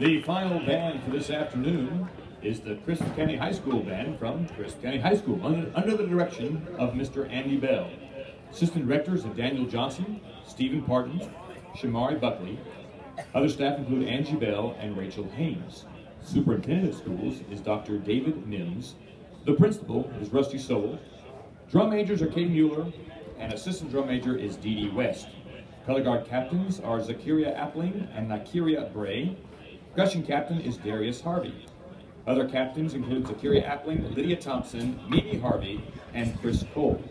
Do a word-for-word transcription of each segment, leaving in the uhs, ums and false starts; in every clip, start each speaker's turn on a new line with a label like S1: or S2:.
S1: The final band for this afternoon is the Crisp County High School Band from Crisp County High School, under, under the direction of Mister Andy Bell. Assistant directors are Daniel Johnson, Stephen Parton, Shamari Buckley. Other staff include Angie Bell and Rachel Haynes. Superintendent of schools is Doctor David Mims. The principal is Rusty Soul. Drum majors are Katie Mueller, and assistant drum major is Dee Dee West. Color guard captains are Zakiria Appling and Nakiria Bray. Percussion captain is Darius Harvey. Other captains include Zakiria Appling, Lydia Thompson, Mimi Harvey, and Chris Cole.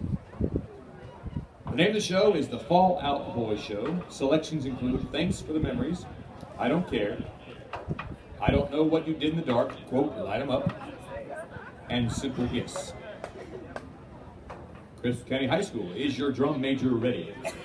S1: The name of the show is the Fall Out Boy Show. Selections include Thanks for the Memories, I Don't Care, I Don't Know What You Did in the Dark, quote, Light 'em Up, and Simple Yes. Crisp County High School, is your drum major ready?